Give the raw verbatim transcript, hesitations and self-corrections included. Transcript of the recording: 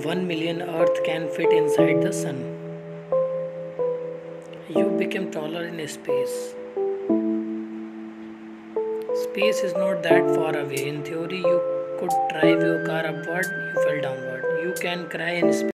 one million Earth can fit inside the sun. You became taller in space. Space is not that far away. In theory, you could drive your car upward, you fell downward. You can cry in space.